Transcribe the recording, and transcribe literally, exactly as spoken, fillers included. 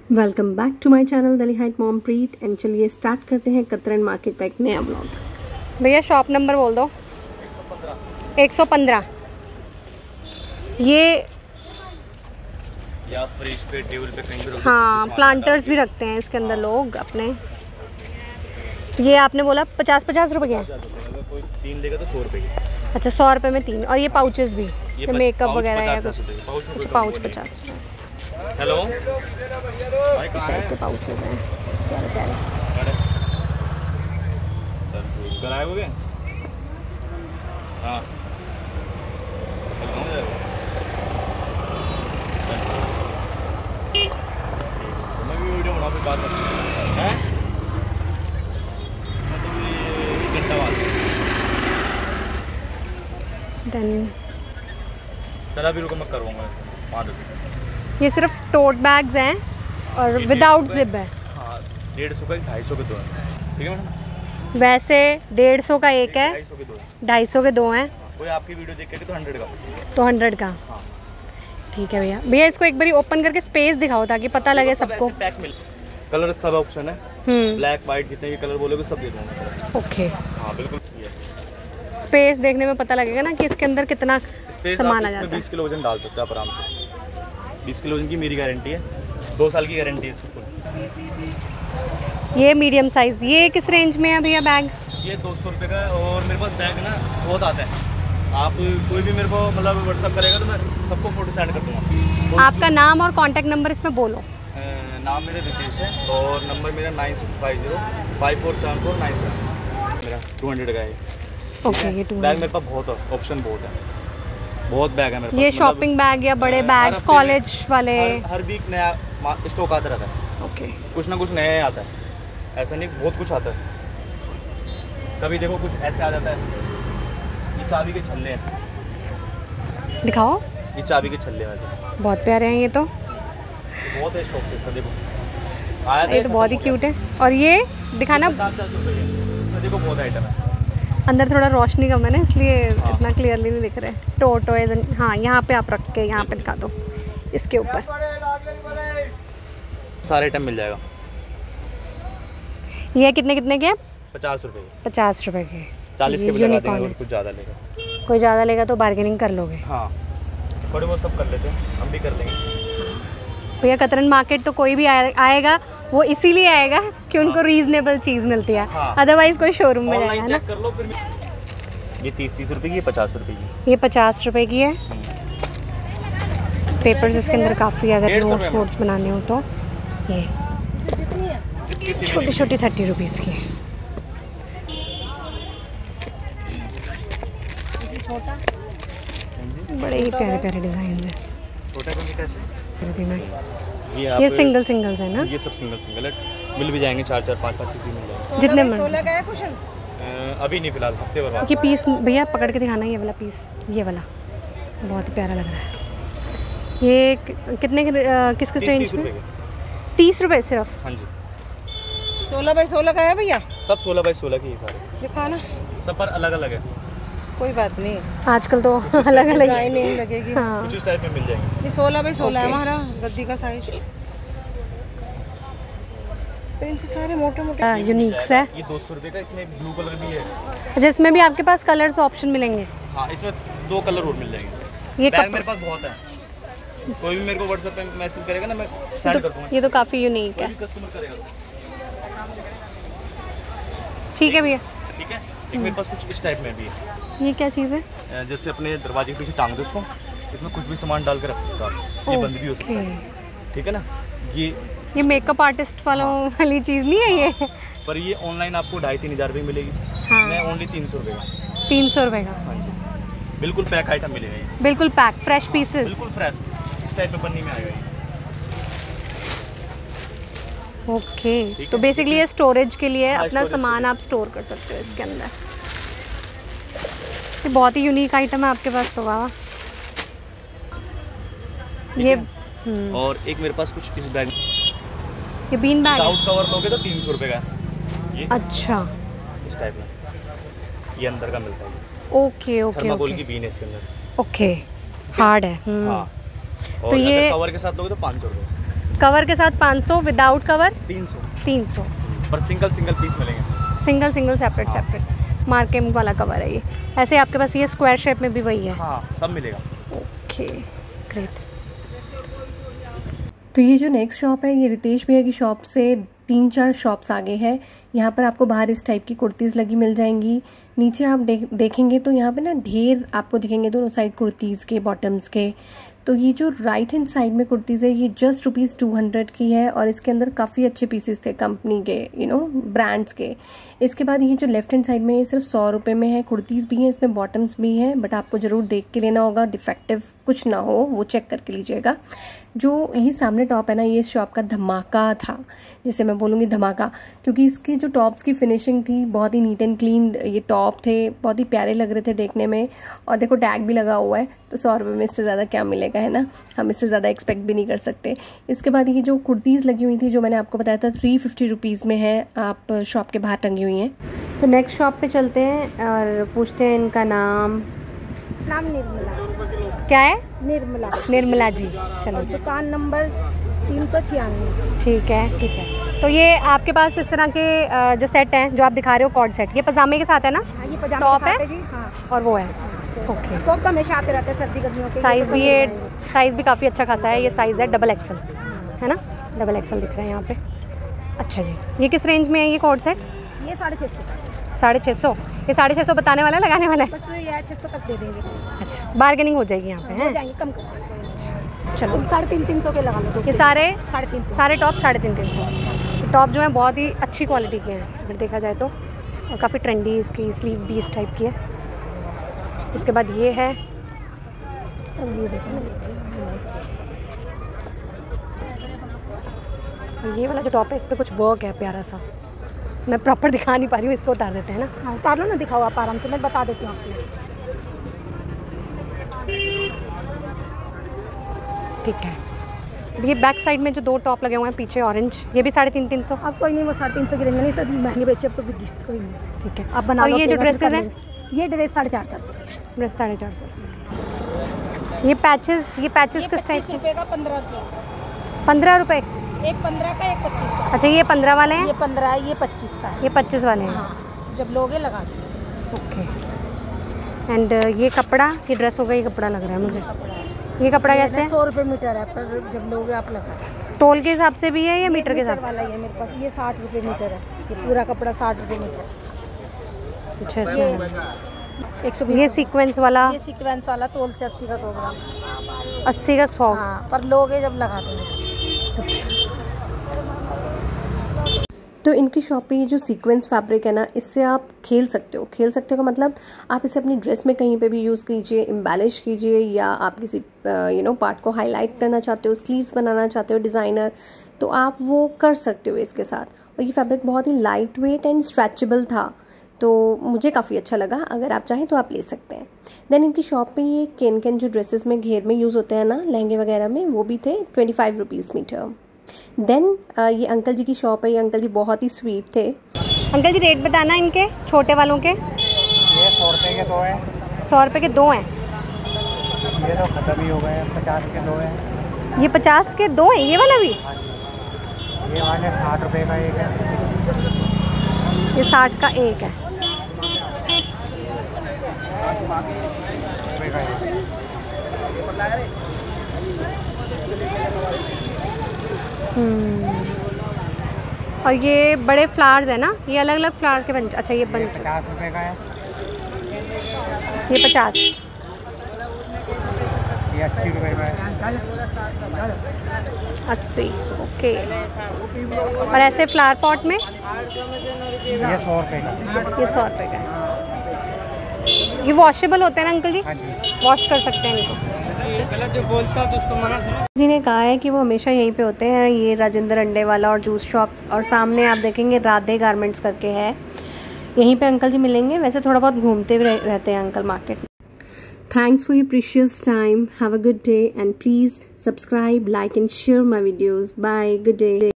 Welcome back to my channel Delhi height mom Preet and चलिए start करते हैं कतरन मार्केट का एक नया ब्लॉग। भैया शॉप नंबर बोल दो। एक सौ पंद्रह। ये या फ्रिज पे टेबल पे कहीं भी हाँ प्लांटर्स भी रखते हैं इसके अंदर लोग अपने। ये आपने बोला पचास पचास रुपए के, कोई तीन लेगा तो सौ रुपए की। अच्छा सौ रुपए में तीन। और ये पाउचेस भी, ये मेकअप वगैरह है कुछ पाउच पचास पचास। हेलो इस टाइप के पाउचेस हैं प्यारे प्यारे। कराए हो गए? हाँ मैं भी वीडियो बना पे बात करता हैं। मैं तो ये घंटा बाद देन चला भी रुको मैं करवाऊंगा पाँच दस। ये सिर्फ टोट बैग्स हैं और विदाउट जिप है। हाँ डेढ़ सौ का ढाई सौ के दो हैं। ठीक है मैडम? वैसे डेढ़ सौ का एक है, ढाई सौ के दो हैं। ढाई सौ के दो हैं। कोई आपकी वीडियो देख के तो हंड्रेड का तो हंड्रेड का। हाँ ठीक है भैया। भैया इसको एक बारी ओपन करके स्पेस दिखाओ ताकि पता लगे सबको। पैक मिल कलर सब ऑप्शन है, हम्म ब्लैक वाइट जितने भी कलर बोलोगे सब दे दूँगा। ओके हाँ बिल्कुल। स्पेस देखने में पता लगेगा ना कि इसके अंदर कितना सामान आ जाता है। बीस किलो वजन डाल सकते हैं आप आराम से। बीस किलो वजन की मेरी गारंटी है, दो साल की गारंटी है। ये मीडियम साइज, ये किस रेंज में है भैया बैग? ये दो सौ रुपये का। और मेरे पास बैग ना बहुत आता है। आप कोई भी मेरे को मतलब व्हाट्सअप करेगा तो मैं सबको फोटो सेंड कर दूँगा। आपका नाम और कॉन्टैक्ट नंबर इसमें बोलो। नाम मेरा रितेश है और नंबर मेरा nine six five zero five four seven four nine seven. मेरा टू हंड्रेड का है। ओके ये टू बैग मेरे पास बहुत ऑप्शन बहुत है, बहुत बैग है मेरे पास। ये शॉपिंग बैग या बड़े बैग्स कॉलेज वाले? हर, हर वीक नया स्टॉक आता रहता है। ओके कुछ ना कुछ नया आता है, ऐसा नहीं बहुत कुछ आता है। कभी देखो कुछ ऐसे आ जाता है। ये चाबी के छल्ले हैं, दिखाओ। ये चाबी के छल्ले वैसे बहुत प्यारे हैं ये तो। बहुत है स्टॉक इसका। देखो आया था ये तो बहुत ही क्यूट है। और ये दिखाना। इसमें देखो बहुत आइटम है। अंदर थोड़ा रोशनी कम है ना इसलिए हाँ। इतना क्लियरली नहीं दिख रहे। टोटोइज। हाँ यहाँ पे आप रख के यहाँ पे दिखा दो इसके ऊपर। सारे आइटम मिल जाएगा। ये कितने कितने के? पचास रुपए के। पचास रुपए के। चालीस के भी लगा देंगे और कुछ ज़्यादा लेगा। कोई ज़्यादा लेगा तो बार्गेनिंग कर लोगे? हाँ थोड़े बहुत सब कर लेते हैं, हम भी कर लेंगे। भैया कतरन मार्केट तो कोई भी आएगा वो इसीलिए आएगा कि उनको रीजनेबल चीज़ मिलती है। हाँ। अदरवाइज कोई शोरूम में जाएगा ना। कर लो फिर। ये तीस तीस रुपए की, पचास रुपए की। ये पचास रुपए की है। पेपर्स इसके अंदर काफ़ी, अगर नोट्स वोट्स बनाने हो तो। ये छोटी छोटी थर्टी रुपीज़ की। बड़े ही प्यारे प्यारे डिज़ाइन हैं। छोटा कौन कैसे? ये, ये सिंगल सिंगल्स है ना? ये सब सिंगल सिंगल है। मिल भी जाएंगे चार चार पाँच पाँच पीस मिल जाएंगे जितने में। सोलह का है कुशन? अभी नहीं फिलहाल, हफ्ते बाद। ये पीस भैया पकड़ के दिखाना। ये वाला पीस, ये वाला बहुत प्यारा लग रहा है। ये कितने किस किस रेंज में? तीस रुपए सिर्फ? हाँ जी। सोलह बाई सोलह का है भैया? सब सोलह बाई सोलह की सारे। दिखाना। सब पर अलग अलग है। कोई बात नहीं, आजकल तो अलग अलग डिजाइनिंग लगेगी। हाँ। कुछ इस टाइप में मिल जाएंगे। ये सोलह बाई सोलह है हमारा गद्दी का साइज। इनके सारे मोटे मोटे यूनिक्स है। ये दो सौ रुपये का। इसमें ब्लू कलर भी है। अच्छा इसमें भी आपके पास कलर्स ऑप्शन मिलेंगे? हाँ इसमें दो कलर और मिल जाएंगे। ये बैग मेरे पास बहुत है। कोई भी मेरे को व्हाट्सएप पे मैसेज करेगा ना, मैं सेंड कर दूंगा। ये तो काफ़ी यूनिक है। कस्टमर करेगा ठीक है भैया। ठीक है। एक मेरे पास कुछ इस टाइप में भी है। ये क्या चीज़ है? जैसे अपने दरवाजे के पीछे टांग दो उसको, इसमें कुछ भी सामान डाल कर रख सकते हो आप। ये बंद भी हो सकता है। ठीक है ना? ये ये मेकअप आर्टिस्ट वालों वाली चीज़ नहीं है ये? पर ये ऑनलाइन आपको ढाई तीन हज़ार रुपये मिलेगी। हाँ। मैं ओनली तीन सौ रुपये का। तीन सौ रुपये का? हाँ जी। बिल्कुल पैक आइटम मिलेगा ये। बिल्कुल पैक फ्रेश पीसेस? बिल्कुल फ्रेश। इस टाइप में बनने में आएगा ये। ओके तो बेसिकली ये स्टोरेज के लिए अपना सामान आप स्टोर कर सकते हो इसके अंदर। ये बहुत ही यूनिक आइटम है आपके पास तो। वाह। ये और एक मेरे पास कुछ इस बैग, ये बीन बैग आउट कवर लोगे तो तीन सौ रुपये का ये। अच्छा इस टाइप में ये अंदर का मिलता है। ओके ओके थर्माकोल की बीन है इसके अंदर। ओके हार्ड है। हाँ। और तो ये कवर के साथ लोगे तो पाँच सौ रुपये। कवर के साथ पाँच सौ, विदाउट कवर तीन सौ तीन सौ। पर सिंगल सिंगल पीस मिलेंगे। सिंगल सिंगल सेपरेट हाँ। सेपरेट मार्किंग वाला कवर है ये। ऐसे आपके पास ये स्क्वायर शेप में भी वही है। हाँ सब मिलेगा। Okay great. तो ये जो नेक्स्ट शॉप है ये रितेश भैया की शॉप से तीन चार शॉप्स आगे है। यहाँ पर आपको बाहर इस टाइप की कुर्तीज़ लगी मिल जाएंगी। नीचे आप दे, देखेंगे तो यहाँ पे ना ढेर आपको दिखेंगे दोनों साइड कुर्तीज़ के, बॉटम्स के। तो ये जो राइट हैंड साइड में कुर्तीज़ है ये जस्ट रुपीज़ टू हंड्रेड की है और इसके अंदर काफ़ी अच्छे पीसेस थे कंपनी के, यू नो ब्रांड्स के। इसके बाद ये जो लेफ्ट हैंड साइड में ये सिर्फ सौ रुपये में है। कुर्तीज़ भी हैं, इसमें बॉटम्स भी हैं, बट आपको ज़रूर देख के लेना होगा, डिफेक्टिव कुछ ना हो वो चेक करके लीजिएगा। जो ये सामने टॉप है ना ये शॉप का धमाका था, जिसे मैं बोलूँगी धमाका, क्योंकि इसके जो टॉप्स की फिनिशिंग थी बहुत ही नीट एंड क्लीन ये टॉप थे, बहुत ही प्यारे लग रहे थे देखने में। और देखो टैग भी लगा हुआ है, तो सौ रुपये में इससे ज़्यादा क्या मिलेगा, है ना। हम इससे ज़्यादा एक्सपेक्ट भी नहीं कर सकते। इसके बाद ये जो कुर्तीज़ लगी हुई थी जो मैंने आपको बताया था थ्री फिफ्टी रुपीज़ में है, आप शॉप के बाहर टंगी हुई हैं। तो नेक्स्ट शॉप पे चलते हैं और पूछते हैं इनका नाम। नाम निर्मला। क्या है? निर्मला। निर्मला जी। चलो दुकान नंबर तीन सौ छियानवे। ठीक है ठीक है। तो ये आपके पास इस तरह के जो सेट हैं जो आप दिखा रहे हो कॉर्ड सेट, ये पजामे के साथ है ना? हाँ, ये पजामा टॉप के साथ है जी। हाँ। और वो है ओके। टॉप तो हमेशा आते रहते हैं सर्दी गर्मियों के। साइज़ भी ये साइज़ भी काफ़ी अच्छा खासा है। ये साइज़ है डबल एक्सल, है ना? डबल एक्सल दिख रहा है यहाँ पे। अच्छा जी, ये किस रेंज में है ये कॉर्ड सेट? ये साढ़े छः सौ। साढ़े छः सौ। ये साढ़े छः सौ बताने वाला है लगाने वाला है? बस ये छः सौ तक दे देंगे। अच्छा, बार्गेनिंग हो जाएगी यहाँ पे, हो है? जाएंगे कम। चलो साढ़े तीन तीन सौ के लगा लो। ये सारे साढ़े तीन सारे टॉप साढ़े तीन तीन सौ। टॉप जो है बहुत ही अच्छी क्वालिटी के हैं अगर देखा जाए तो, और काफ़ी ट्रेंडी इसकी स्लीव भी इस टाइप की है। इसके बाद ये है, ये देखो ये वाला जो टॉप है इस पर कुछ वर्क है प्यारा सा, मैं प्रॉपर दिखा नहीं पा रही हूँ, इसको उतार देते हैं ना। हाँ उतार लो ना, दिखाओ आप आराम से, मैं बता देती हूँ आपको। ठीक है। ये बैक साइड में जो दो टॉप लगे हुए हैं पीछे ऑरेंज, ये भी साढ़े तीन तीन सौ। अब कोई नहीं, वो साढ़े तीन सौ की रेंज में नहीं तो महंगे बेचे, अब तो बिक गए, कोई नहीं। ठीक है। आप बना और लो। ये जो ड्रेसेस हैं, ये ड्रेस साढ़े चार चार सौ। ड्रेस साढ़े चार सौ। ये पैचेस, ये पैचेस किस टाइप के? रुपये का पंद्रह रुपये। पंद्रह रुपये? एक पंद्रह का, एक पच्चीस का। अच्छा ये पंद्रह वाले हैं? ये पंद्रह है, ये पच्चीस का है। ये पच्चीस वाले हैं। हाँ, जब लोगे लगा दो। ओके। एंड ये कपड़ा, ये ड्रेस होगा, ये कपड़ा लग रहा है मुझे। ये कपड़ा कैसे है? सौ रुपये मीटर है, पर जब लोगे आप लगा दो। तोल के हिसाब से भी है या मीटर के हिसाब से? वाला ही है मेरे पास, ये साठ रुपये मीटर है। ये पूरा कपड़ा साठ रुपये मीटर। अच्छा इसमें एक सौ ये सीक्वेंस वाला? ये सीक्वेंस वाला तोल से अस्सी का सौ ग्राम। अस्सी का सौ? हाँ, पर लोगे जब लगा देंगे। तो इनकी शॉप पे ये जो सीक्वेंस फैब्रिक है ना, इससे आप खेल सकते हो। खेल सकते हो का मतलब आप इसे अपनी ड्रेस में कहीं पे भी यूज़ कीजिए, एम्बेलिश कीजिए, या आप किसी यू नो पार्ट को हाईलाइट करना चाहते हो, स्लीव्स बनाना चाहते हो डिज़ाइनर, तो आप वो कर सकते हो इसके साथ। और ये फैब्रिक बहुत ही लाइट वेट एंड स्ट्रेचेबल था, तो मुझे काफ़ी अच्छा लगा। अगर आप चाहें तो आप ले सकते हैं। देन इनकी शॉप पे ये कैन कैन जो ड्रेसेस में घेर में यूज़ होते हैं ना लहंगे वगैरह में, वो भी थे twenty five rupees metre. Then ये अंकल जी की शॉप है। ये अंकल जी बहुत ही स्वीट थे। अंकल जी रेट बताना इनके छोटे वालों के। ये सौ रुपये के दो हैं। सौ रुपये के दो हैं? ये तो ख़त्म ही हो गए हैं। पचास के दो हैं। ये पचास के दो हैं? ये वाला भी? ये वाले साठ रुपये का एक है। ये साठ का एक है। हम्म। और ये बड़े फ्लावर्स है ना, ये अलग अलग फ्लावर्स के बंच। अच्छा ये बंच पचास रुपये का है। ये पचास। ये अस्सी रुपये का है। अस्सी। ओके। और ऐसे फ्लावर पॉट में ये सौ रुपये का। ये सौ रुपये का है। ये वॉशेबल होते हैं ना अंकल जी? हाँ जी, वॉश कर सकते हैं इनको। गलत जो बोलता तो उसको मना। जी ने कहा है कि वो हमेशा यहीं पे होते हैं। ये राजेंद्र अंडे वाला और जूस शॉप, और सामने आप देखेंगे राधे गारमेंट्स करके है, यहीं पे अंकल जी मिलेंगे। वैसे थोड़ा बहुत घूमते भी रहते हैं अंकल मार्केट में। Thanks for your precious time. Have a good day and please subscribe, like and share my videos. Bye. Good day.